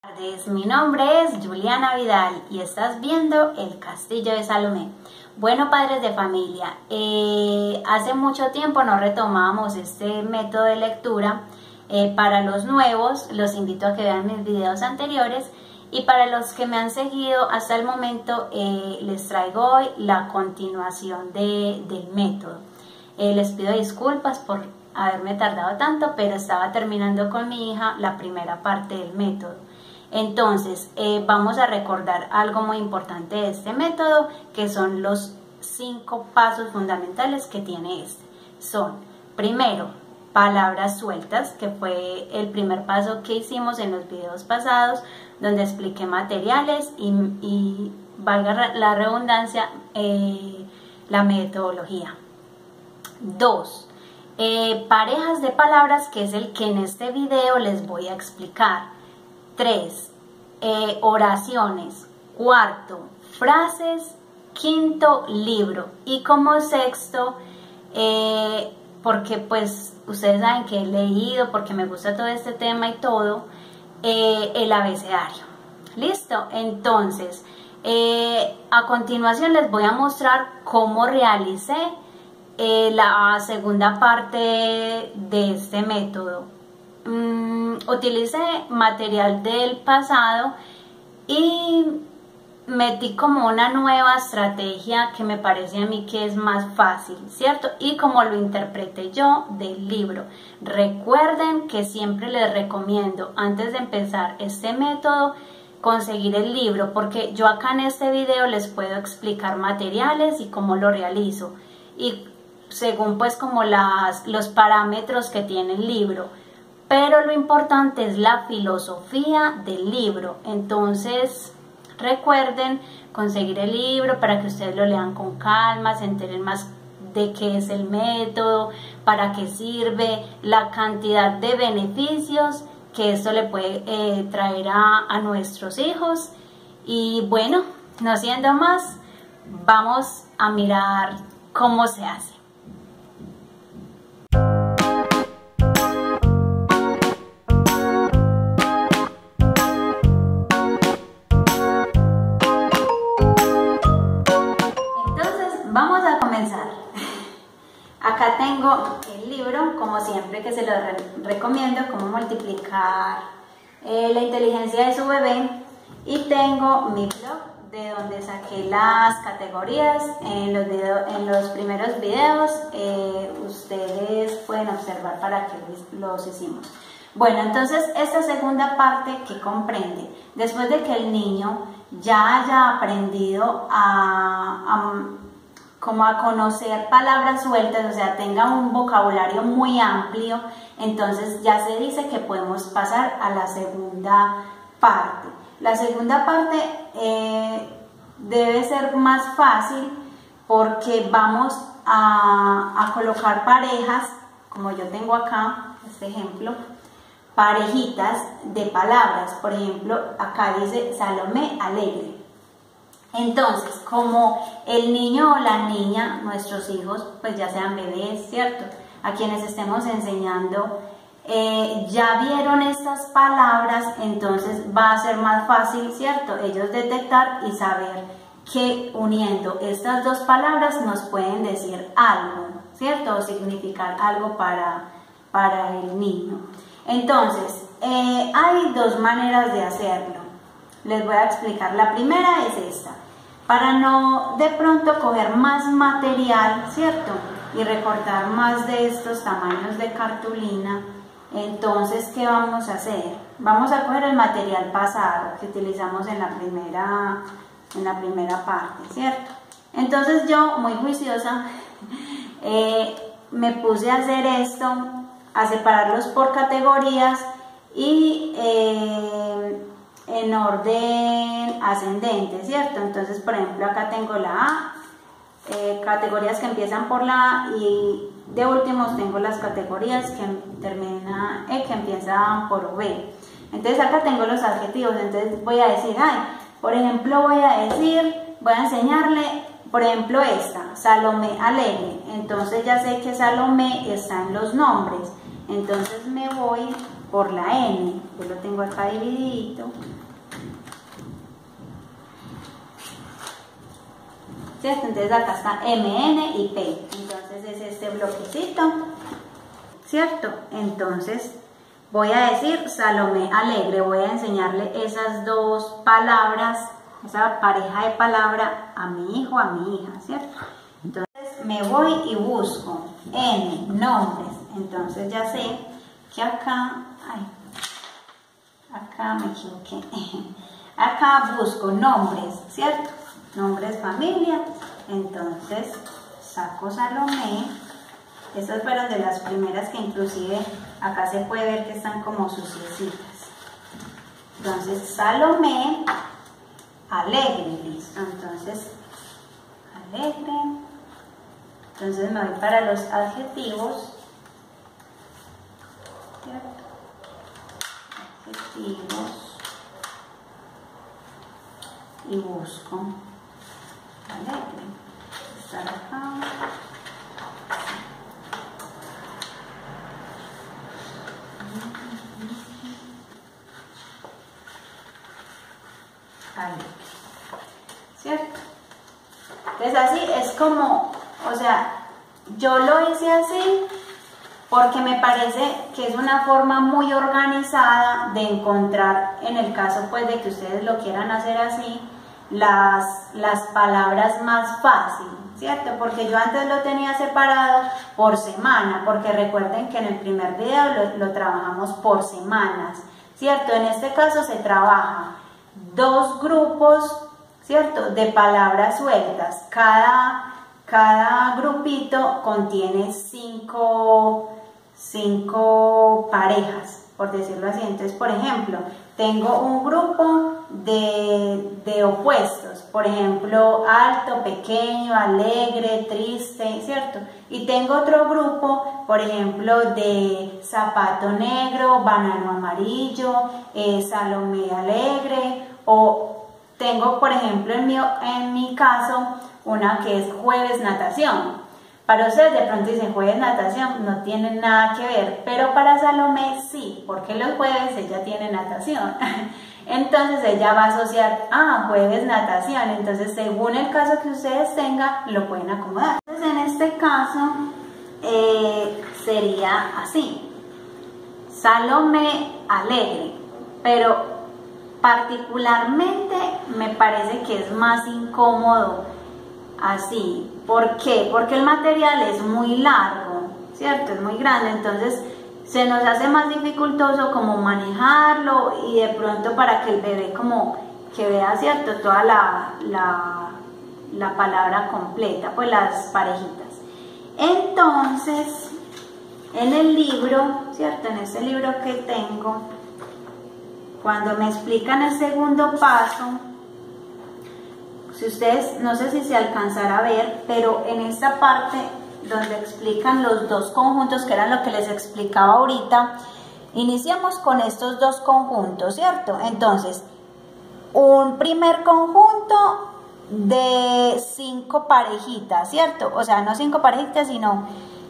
Buenas tardes, mi nombre es Juliana Vidal y estás viendo El Castillo de Salomé. Bueno, padres de familia, hace mucho tiempo no retomamos este método de lectura. Para los nuevos, los invito a que vean mis videos anteriores, y para los que me han seguido hasta el momento, les traigo hoy la continuación del método. Les pido disculpas por haberme tardado tanto, pero estaba terminando con mi hija la primera parte del método. Entonces, vamos a recordar algo muy importante de este método, que son los 5 pasos fundamentales que tiene este. Son, primero, palabras sueltas, que fue el primer paso que hicimos en los videos pasados, donde expliqué materiales y valga la redundancia, la metodología. 2. Parejas de palabras, que es el que en este video les voy a explicar. 3. Oraciones. 4. Frases. 5. Libro. Y como 6, porque pues ustedes saben que he leído, porque me gusta todo este tema y todo, el abecedario. ¿Listo? Entonces, a continuación les voy a mostrar cómo realicé la segunda parte de este método. Utilicé material del pasado y metí como una nueva estrategia que me parece a mí que es más fácil, ¿cierto? Y como lo interpreté yo del libro. Recuerden que siempre les recomiendo, antes de empezar este método, conseguir el libro, porque yo acá en este video les puedo explicar materiales y cómo lo realizo, y según pues como los parámetros que tiene el libro. Pero lo importante es la filosofía del libro. Entonces, recuerden conseguir el libro para que ustedes lo lean con calma, se enteren más de qué es el método, para qué sirve, la cantidad de beneficios que esto le puede traer a nuestros hijos. Y bueno, no siendo más, vamos a mirar cómo se hace. Vamos a comenzar. Acá tengo el libro, como siempre, que se lo recomiendo, cómo multiplicar la inteligencia de su bebé, y tengo mi blog de donde saqué las categorías. En los primeros videos ustedes pueden observar para qué los hicimos. Bueno, entonces esta segunda parte, que comprende, después de que el niño ya haya aprendido como a conocer palabras sueltas, o sea, tenga un vocabulario muy amplio, entonces ya se dice que podemos pasar a la segunda parte. La segunda parte debe ser más fácil, porque vamos a colocar parejas, como yo tengo acá, este ejemplo, parejitas de palabras. Por ejemplo, acá dice Salomé alegre. Entonces, como el niño o la niña, nuestros hijos, pues ya sean bebés, ¿cierto?, a quienes estemos enseñando, ya vieron estas palabras, entonces va a ser más fácil, ¿cierto?, ellos detectar y saber que uniendo estas dos palabras nos pueden decir algo, ¿cierto?, o significar algo para el niño. Entonces, hay 2 maneras de hacerlo. Les voy a explicar. La primera es esta. Para no de pronto coger más material, ¿cierto?, y recortar más de estos tamaños de cartulina, entonces, ¿qué vamos a hacer? Vamos a coger el material pasado que utilizamos en la primera parte, ¿cierto? Entonces yo, muy juiciosa, me puse a hacer esto, a separarlos por categorías y en orden ascendente, ¿cierto? Entonces, por ejemplo, acá tengo la A, categorías que empiezan por la A, y de últimos tengo las categorías que terminan que empiezan por B. Entonces acá tengo los adjetivos. Entonces voy a decir, por ejemplo, voy a enseñarle, por ejemplo, esta, Salomé alegre. Entonces ya sé que Salomé está en los nombres. Entonces me voy por la N. Yo lo tengo acá divididito. ¿Cierto? Entonces acá está MN y P. Entonces es este bloquecito, ¿cierto? Entonces voy a decir Salomé Alegre. Voy a enseñarle esas dos palabras, esa pareja de palabra a mi hijo, a mi hija, ¿cierto? Entonces me voy y busco N, nombres. Entonces ya sé que acá, acá me equivoqué. Acá busco nombres, ¿cierto? Nombres familia. Entonces saco Salomé. Estas fueron de las primeras que inclusive acá se puede ver que están como suciecitas. Entonces Salomé Alegre, listo. Entonces Alegre. Entonces me voy para los adjetivos. ¿Cierto? Adjetivos. Y busco Alegre. Estar acá. Alegre. ¿Cierto? Entonces así es como, o sea, yo lo hice así porque me parece que es una forma muy organizada de encontrar, en el caso pues de que ustedes lo quieran hacer así, las palabras más fácil, ¿cierto? Porque yo antes lo tenía separado por semana, porque recuerden que en el primer video lo trabajamos por semanas, ¿cierto? En este caso se trabaja dos grupos, ¿cierto? De palabras sueltas. Cada grupito contiene cinco parejas, por decirlo así. Entonces, por ejemplo, tengo un grupo de opuestos, por ejemplo, alto, pequeño, alegre, triste, ¿cierto? Y tengo otro grupo, por ejemplo, de zapato negro, banano amarillo, Salomé Alegre, o tengo, por ejemplo, en mi caso, una que es jueves natación. Para ustedes de pronto dicen jueves natación, no tienen nada que ver, pero para Salomé sí, porque los jueves ella tiene natación. Entonces ella va a asociar, jueves natación, entonces según el caso que ustedes tengan, lo pueden acomodar. Entonces en este caso sería así, Salomé Alegre, pero particularmente me parece que es más incómodo así. ¿Por qué? Porque el material es muy largo, ¿cierto? Es muy grande, entonces se nos hace más dificultoso como manejarlo y de pronto para que el bebé como que vea, ¿cierto? Toda la palabra completa, pues las parejitas. Entonces, en el libro, ¿cierto? En este libro que tengo, cuando me explican el segundo paso, si ustedes, no sé si se alcanzará a ver, pero en esta parte donde explican los dos conjuntos, que eran lo que les explicaba ahorita, iniciamos con estos dos conjuntos, ¿cierto? Entonces, un primer conjunto de 5 parejitas, ¿cierto? O sea, no 5 parejitas, sino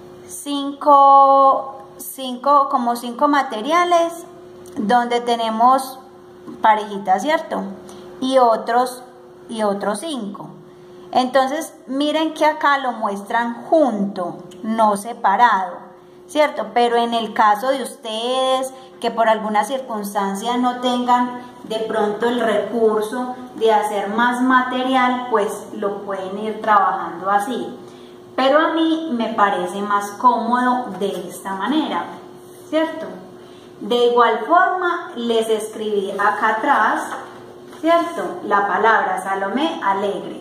5 materiales donde tenemos parejitas, ¿cierto? Y otros 5. Entonces, miren que acá lo muestran junto, no separado, ¿cierto? Pero en el caso de ustedes, que por alguna circunstancia no tengan de pronto el recurso de hacer más material, pues lo pueden ir trabajando así. Pero a mí me parece más cómodo de esta manera, ¿cierto? De igual forma, les escribí acá atrás, ¿cierto? La palabra Salomé Alegre.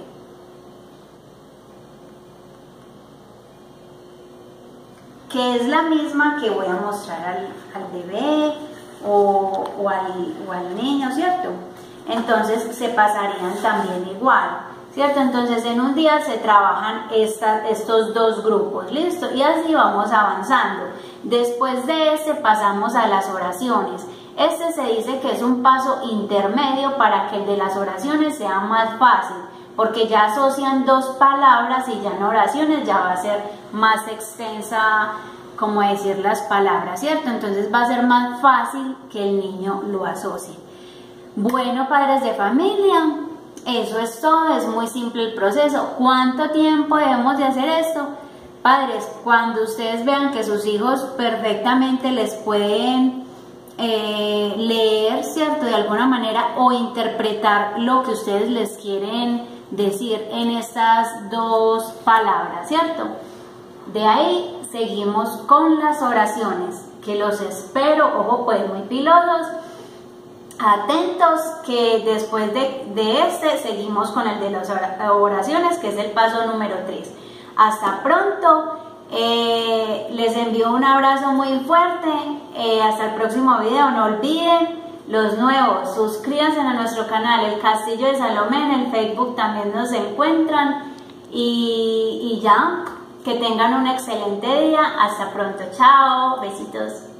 Que es la misma que voy a mostrar al bebé o al niño, ¿cierto? Entonces se pasarían también igual, ¿cierto? Entonces en un día se trabajan estos dos grupos, ¿listo? Y así vamos avanzando. Después de este pasamos a las oraciones. Este se dice que es un paso intermedio para que el de las oraciones sea más fácil, porque ya asocian 2 palabras y ya en oraciones ya va a ser más extensa como decir las palabras, ¿cierto? Entonces va a ser más fácil que el niño lo asocie. Bueno, padres de familia, eso es todo, es muy simple el proceso. ¿Cuánto tiempo debemos de hacer esto? Padres, cuando ustedes vean que sus hijos perfectamente les pueden leer, ¿cierto? De alguna manera, o interpretar lo que ustedes les quieren decir en estas dos palabras, ¿cierto? De ahí seguimos con las oraciones, que los espero, ojo pues muy pilosos, atentos, que después de este seguimos con el de las oraciones, que es el paso número 3. Hasta pronto, les envío un abrazo muy fuerte, hasta el próximo video. No olviden los nuevos, suscríbanse a nuestro canal El Castillo de Salomé, en el Facebook también nos encuentran, y ya, que tengan un excelente día. Hasta pronto, chao, besitos.